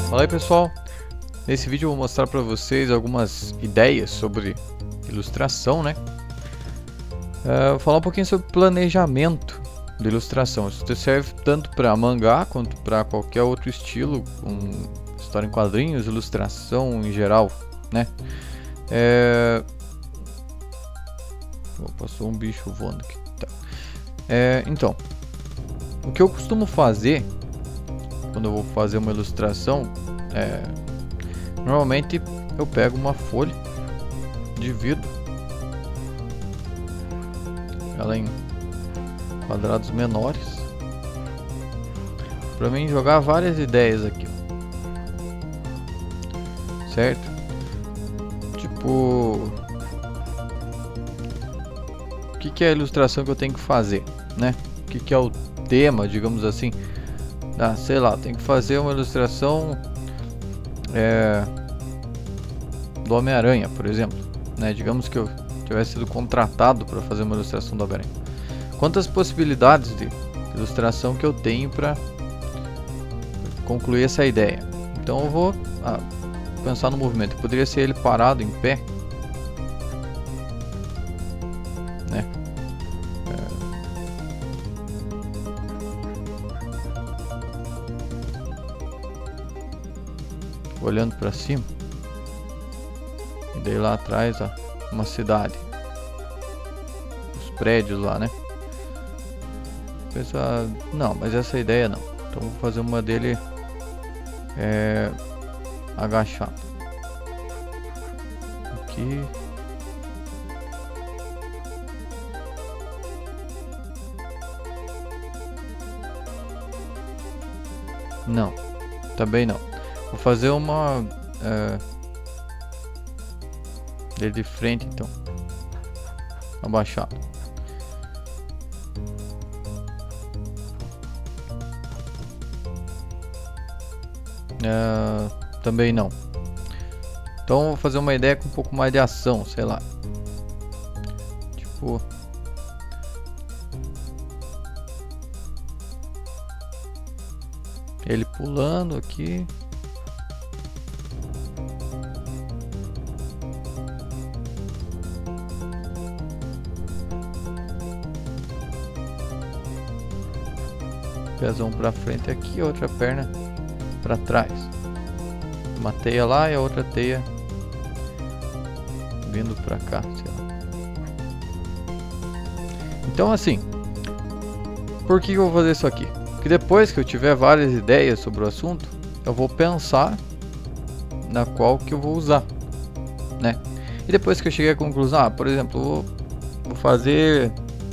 Fala aí, pessoal, nesse vídeo eu vou mostrar para vocês algumas ideias sobre ilustração, né? Vou falar um pouquinho sobre planejamento de ilustração. Isso serve tanto para mangá quanto para qualquer outro estilo, história em quadrinhos, ilustração em geral, né? Passou um bicho voando aqui. Tá. Então, o que eu costumo fazer quando eu vou fazer uma ilustração normalmente eu pego uma folha, divido ela em quadrados menores para mim jogar várias ideias aqui, certo? Tipo, o que é a ilustração que eu tenho que fazer, né? O que é o tema, digamos assim. Sei lá, tem que fazer uma ilustração do Homem-Aranha, por exemplo, né? Digamos que eu tivesse sido contratado para fazer uma ilustração do Homem-Aranha. Quantas possibilidades de ilustração que eu tenho para concluir essa ideia? Então eu vou pensar no movimento. Poderia ser ele parado em pé, né? Olhando para cima, e daí lá atrás uma cidade, os prédios lá, né? Pensar, não, mas essa ideia não. Então vou fazer uma dele agachado aqui. Não, também não. Vou fazer uma dele de frente, então abaixado. Também não. Então vou fazer uma ideia com um pouco mais de ação, sei lá. Tipo, ele pulando aqui. Pezão pra frente aqui, outra perna pra trás. Uma teia lá e a outra teia vindo pra cá, sei lá. Então assim, por que eu vou fazer isso aqui? Porque depois que eu tiver várias ideias sobre o assunto, eu vou pensar na qual que eu vou usar, né? E depois que eu cheguei à conclusão, por exemplo, vou fazer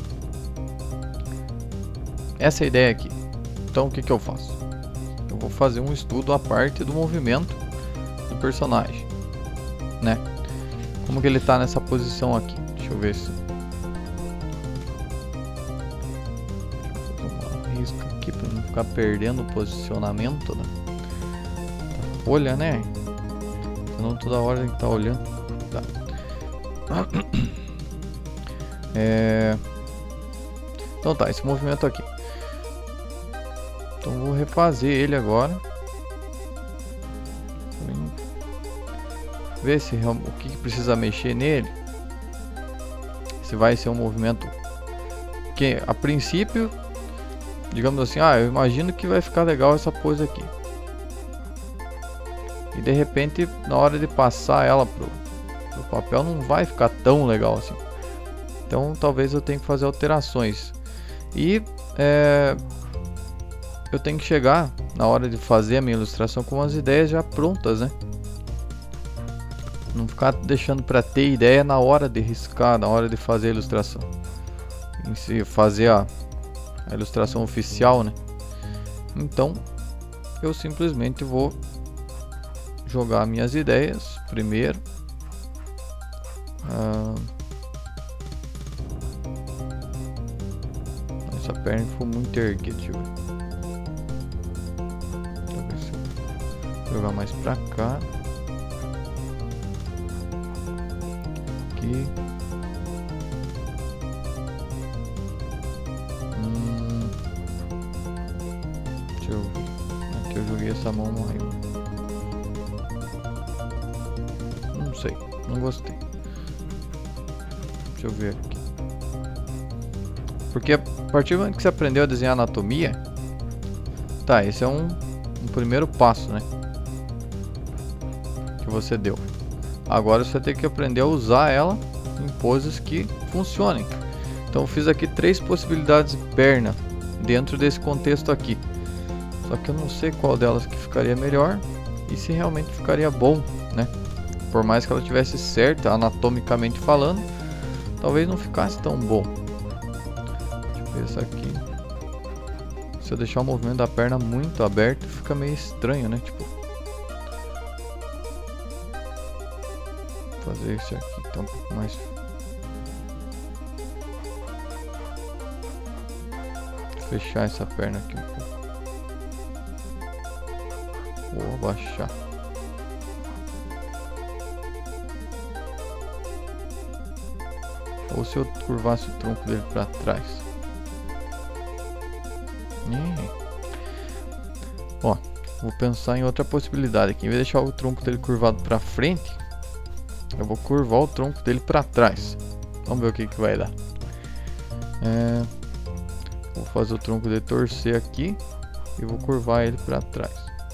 essa ideia aqui. Então o que eu faço? Eu vou fazer um estudo à parte do movimento do personagem, né? Como que ele tá nessa posição aqui? Deixa eu ver se vou fazer uma risca aqui para não ficar perdendo o posicionamento da folha, né? Senão toda hora tem que estar olhando. Tá. Então tá, esse movimento aqui. Então vou refazer ele agora. Ver se o que precisa mexer nele. Se vai ser um movimento que a princípio, digamos assim, eu imagino que vai ficar legal essa pose aqui. E de repente, na hora de passar ela pro papel, não vai ficar tão legal assim. Então talvez eu tenha que fazer alterações. E eu tenho que chegar na hora de fazer a minha ilustração com as ideias já prontas, né? Não ficar deixando para ter ideia na hora de riscar, na hora de fazer a ilustração. Em si, fazer a ilustração oficial, né? Então, eu simplesmente vou jogar minhas ideias primeiro. Essa perna ficou muito erguida, deixa eu ver. Jogar mais pra cá. Aqui. Deixa eu ver. Aqui eu joguei essa mão no raio. sei, não gostei. Deixa eu ver aqui. Porque a partir do momento que você aprendeu a desenhar anatomia, tá, esse é um primeiro passo, né? Que você deu. Agora você tem que aprender a usar ela em poses que funcionem. Então eu fiz aqui 3 possibilidades de perna dentro desse contexto aqui. Só que eu não sei qual delas que ficaria melhor e se realmente ficaria bom, né? Por mais que ela tivesse certa anatomicamente falando, talvez não ficasse tão bom. Deixa eu ver essa aqui. Se eu deixar o movimento da perna muito aberto, fica meio estranho, né? Tipo, fazer isso aqui então um pouco mais. Fechar essa perna aqui um pouco. Vou abaixar. Ou se eu curvasse o tronco dele para trás. Ó, vou pensar em outra possibilidade aqui. Em vez de deixar o tronco dele curvado para frente, eu vou curvar o tronco dele para trás. Vamos ver o que vai dar. Vou fazer o tronco dele torcer aqui e vou curvar ele para trás.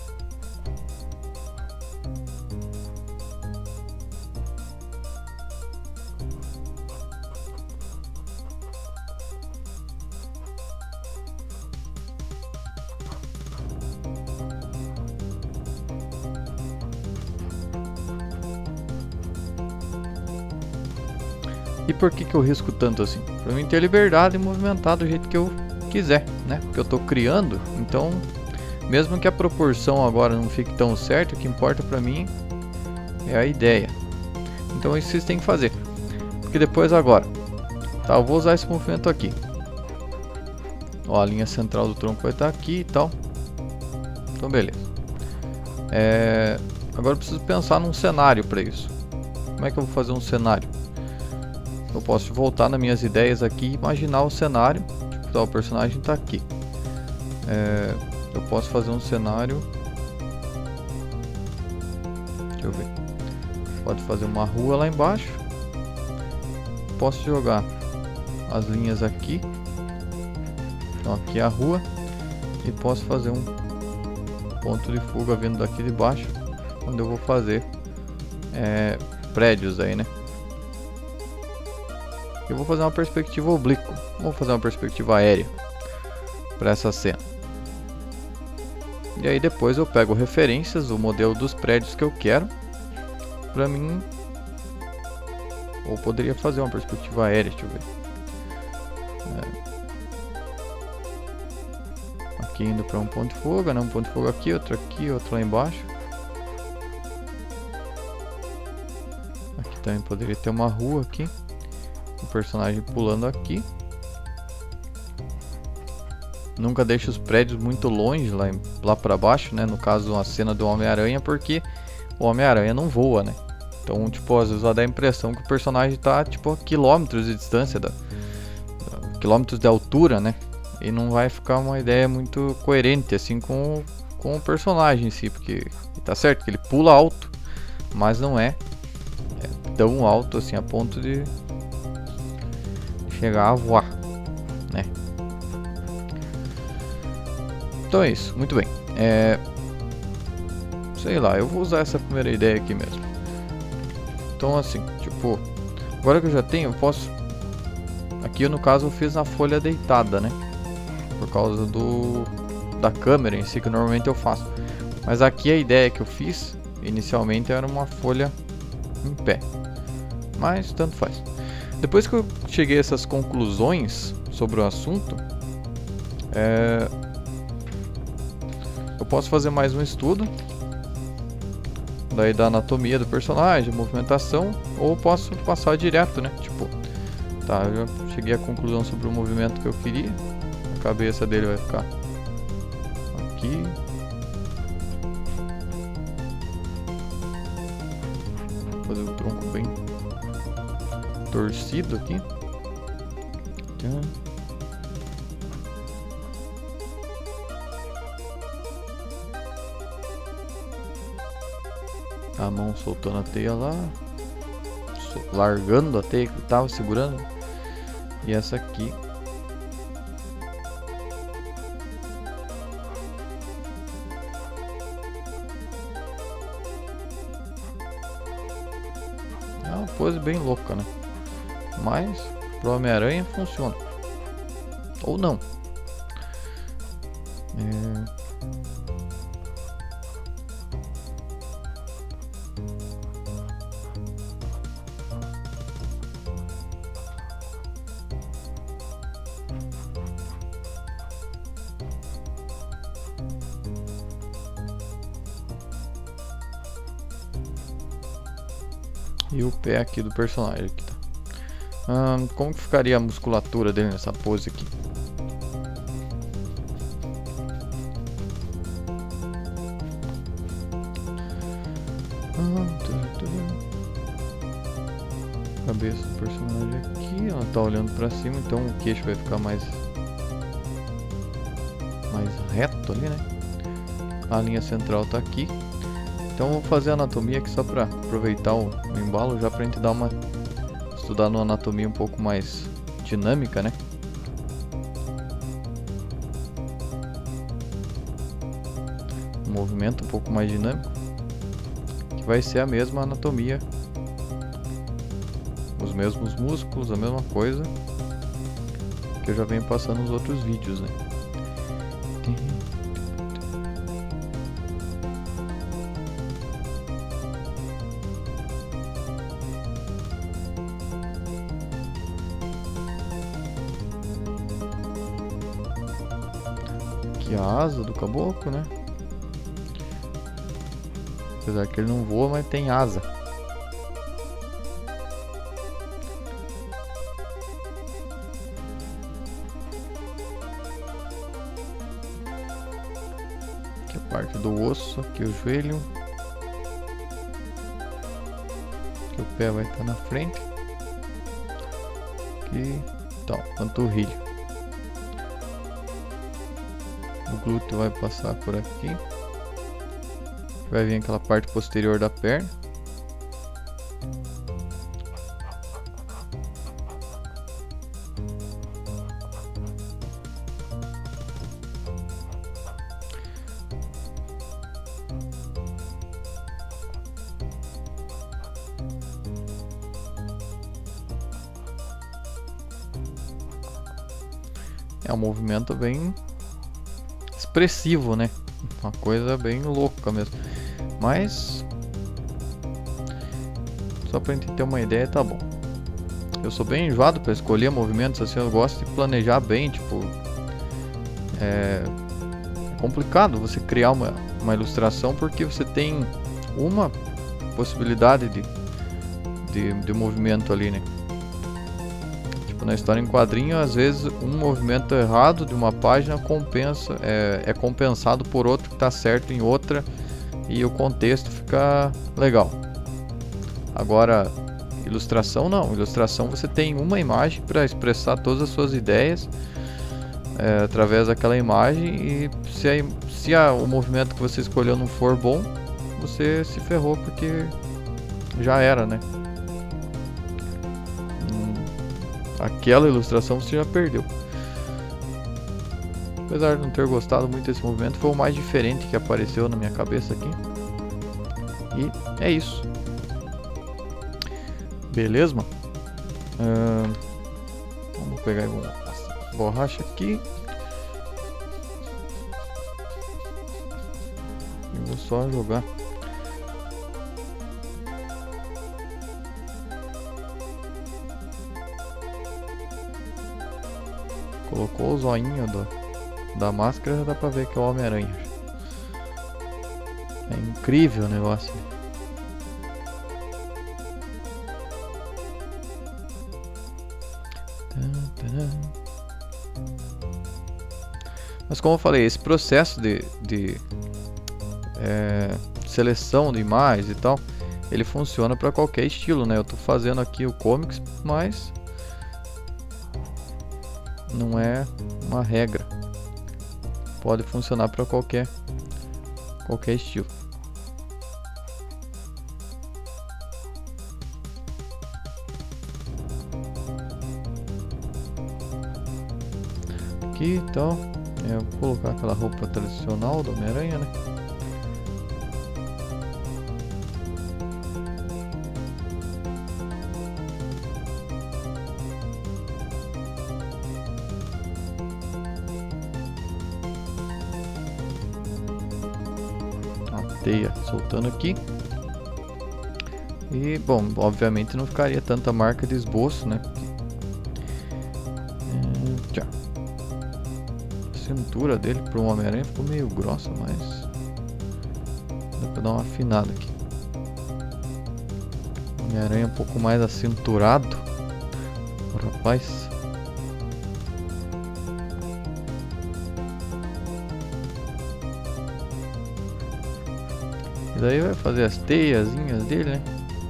E por que eu risco tanto assim? Para mim ter liberdade de movimentar do jeito que eu quiser, né? Porque eu tô criando, então mesmo que a proporção agora não fique tão certa, o que importa para mim é a ideia. Então isso vocês têm que fazer. Porque depois agora, tá, eu vou usar esse movimento aqui. Ó, a linha central do tronco vai estar aqui e tal. Então beleza. Agora eu preciso pensar num cenário para isso. Como é que eu vou fazer um cenário? Eu posso voltar nas minhas ideias aqui e imaginar o cenário. Tipo, tá, o personagem está aqui. Eu posso fazer um cenário. Deixa eu ver. Pode fazer uma rua lá embaixo. Posso jogar as linhas aqui. Então aqui é a rua. E posso fazer um ponto de fuga vindo daqui de baixo. Onde eu vou fazer prédios aí, né? Eu vou fazer uma perspectiva oblíqua. Vou fazer uma perspectiva aérea para essa cena. E aí depois eu pego referências, o modelo dos prédios que eu quero. Para mim, ou poderia fazer uma perspectiva aérea, deixa eu ver. Aqui indo para um ponto de fuga, né? Um ponto de fuga aqui, outro lá embaixo. Aqui também poderia ter uma rua aqui. O personagem pulando aqui. Nunca deixe os prédios muito longe, lá para baixo, né? No caso, a cena do Homem-Aranha, porque o Homem-Aranha não voa, né? Então, tipo, às vezes vai dar a impressão que o personagem tá, tipo, a quilômetros de distância, quilômetros de altura, né? E não vai ficar uma ideia muito coerente, assim, com o personagem em si, porque tá certo que ele pula alto, mas não é tão alto, assim, a ponto de chegar a voar, né? Então é isso, muito bem. Sei lá, eu vou usar essa primeira ideia aqui mesmo. Então assim, tipo, agora que eu já tenho, eu posso. Aqui no caso eu fiz na folha deitada, né? Por causa da câmera em si, que normalmente eu faço. Mas aqui a ideia que eu fiz inicialmente era uma folha em pé. Mas tanto faz. Depois que eu cheguei a essas conclusões sobre o assunto, eu posso fazer mais um estudo daí da anatomia do personagem, movimentação, ou posso passar direto, né? Tipo, tá, eu já cheguei à conclusão sobre o movimento que eu queria. A cabeça dele vai ficar aqui. Vou fazer o tronco bem torcido aqui. A mão soltando a teia lá. largando a teia que estava segurando. E essa aqui é uma pose bem louca, né? Mas pro Homem-Aranha funciona. Ou não. E o pé aqui do personagem aqui, tá? Como que ficaria a musculatura dele nessa pose aqui? Cabeça do personagem aqui, ela tá olhando pra cima, então o queixo vai ficar mais reto ali, né? A linha central tá aqui. Então vou fazer a anatomia aqui só pra aproveitar o embalo, já pra gente dar uma estudar uma anatomia um pouco mais dinâmica, né? Um movimento um pouco mais dinâmico, que vai ser a mesma anatomia, os mesmos músculos, a mesma coisa que eu já venho passando nos outros vídeos, né? Aqui a asa do caboclo, né? Apesar que ele não voa, mas tem asa. Aqui a parte do osso, aqui o joelho. Aqui o pé vai estar na frente. Aqui, então, panturrilha. O glúteo vai passar por aqui. Vai vir aquela parte posterior da perna. É um movimento bem expressivo, né? Uma coisa bem louca mesmo. Mas só pra gente ter uma ideia, tá bom. Eu sou bem enjoado para escolher movimentos assim, eu gosto de planejar bem, tipo, é complicado você criar uma ilustração porque você tem uma possibilidade de movimento ali, né? Tipo, na história em quadrinho, às vezes um movimento errado de uma página é compensado por outro que tá certo em outra e o contexto fica legal. Agora, ilustração não. Ilustração você tem uma imagem para expressar todas as suas ideias através daquela imagem, e se o movimento que você escolheu não for bom, você se ferrou porque já era, né? Aquela ilustração você já perdeu. Apesar de não ter gostado muito desse movimento, foi o mais diferente que apareceu na minha cabeça aqui. E é isso. Beleza, mano? Vamos pegar uma borracha aqui. E vou só jogar. Colocou o zoinho da máscara, já dá pra ver que é o Homem-Aranha. É incrível o negócio. Mas como eu falei, esse processo de seleção de imagens e tal, ele funciona para qualquer estilo, né? Eu tô fazendo aqui o comics, mas não é uma regra. Pode funcionar para qualquer estilo. aqui e tal. Eu vou colocar aquela roupa tradicional do Homem-Aranha, né? A teia soltando aqui. E, bom, obviamente não ficaria tanta marca de esboço, né? Tchau. A cintura dele para um Homem-Aranha ficou meio grossa, mas dá para dar uma afinada aqui. Homem-Aranha um pouco mais acinturado, o rapaz. E daí vai fazer as teiazinhas dele, né?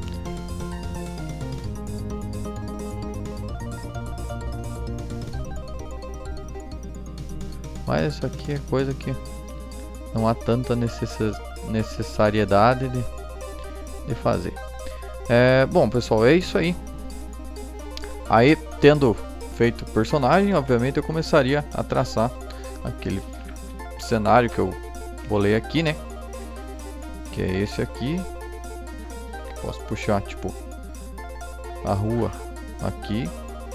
Mas isso aqui é coisa que não há tanta necessariedade de fazer. Bom, pessoal, é isso aí. Aí, tendo feito o personagem, obviamente eu começaria a traçar aquele cenário que eu bolei aqui, né? Que é esse aqui. Posso puxar, tipo, a rua aqui,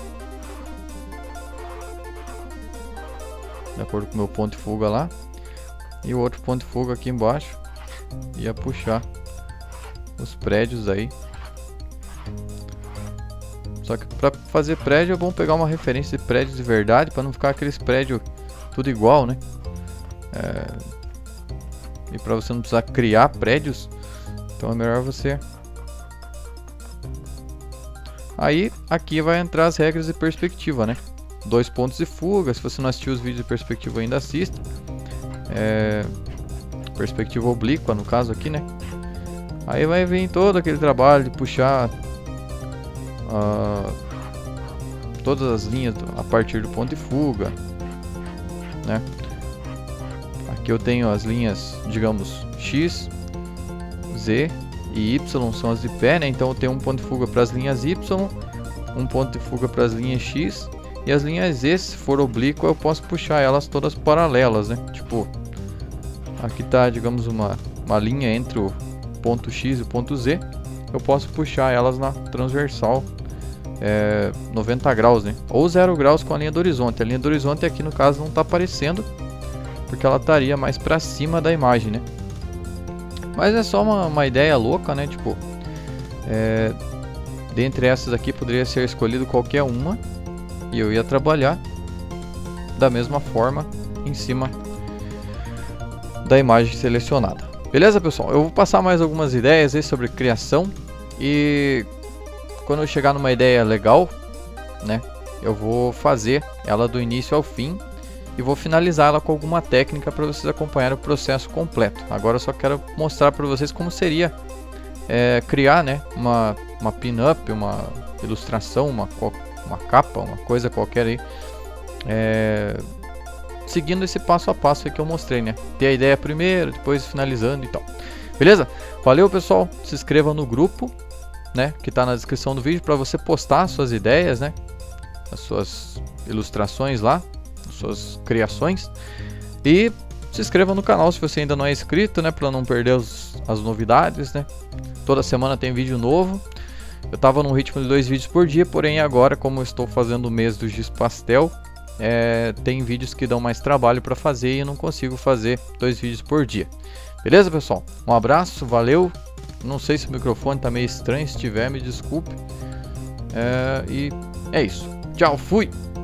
de acordo com o meu ponto de fuga lá, e o outro ponto de fuga aqui embaixo. Ia puxar os prédios aí. Só que para fazer prédio é bom pegar uma referência de prédios de verdade, para não ficar aqueles prédios tudo igual, né? E para você não precisar criar prédios, então é melhor você... Aí aqui vai entrar as regras de perspectiva, né? 2 pontos de fuga. Se você não assistiu os vídeos de perspectiva ainda, assista. Perspectiva oblíqua no caso aqui, né? Aí vai vir todo aquele trabalho de puxar todas as linhas a partir do ponto de fuga, né? Aqui eu tenho as linhas, digamos, X, Z e Y são as de pé, né? Então eu tenho um ponto de fuga para as linhas Y, um ponto de fuga para as linhas X. E as linhas Z, se for oblíqua, eu posso puxar elas todas paralelas, né? Tipo, aqui tá, digamos, uma linha entre o ponto X e o ponto Z. Eu posso puxar elas na transversal 90 graus, né? Ou 0 graus com a linha do horizonte. A linha do horizonte aqui no caso não tá aparecendo, porque ela estaria mais para cima da imagem, né? Mas é só uma ideia louca, né? Tipo, dentre essas aqui poderia ser escolhido qualquer uma. E eu ia trabalhar da mesma forma em cima da imagem selecionada. Beleza, pessoal? Eu vou passar mais algumas ideias aí sobre criação. E quando eu chegar numa ideia legal, né, eu vou fazer ela do início ao fim e vou finalizá-la com alguma técnica para vocês acompanharem o processo completo. Agora eu só quero mostrar para vocês como seria criar, né, uma pin-up, uma ilustração, uma capa, uma coisa qualquer aí, seguindo esse passo a passo aí que eu mostrei, né? Ter a ideia primeiro, depois finalizando e tal. Beleza? Valeu, pessoal. Se inscreva no grupo, né, que tá na descrição do vídeo, para você postar suas ideias, né? As suas ilustrações lá, as suas criações. E se inscreva no canal se você ainda não é inscrito, né, para não perder as novidades, né? Toda semana tem vídeo novo. Eu tava num ritmo de 2 vídeos por dia, porém agora, como eu estou fazendo o mês do giz pastel, tem vídeos que dão mais trabalho para fazer e eu não consigo fazer 2 vídeos por dia. Beleza, pessoal? Um abraço, valeu. Não sei se o microfone tá meio estranho, se tiver, me desculpe. E é isso. Tchau, fui!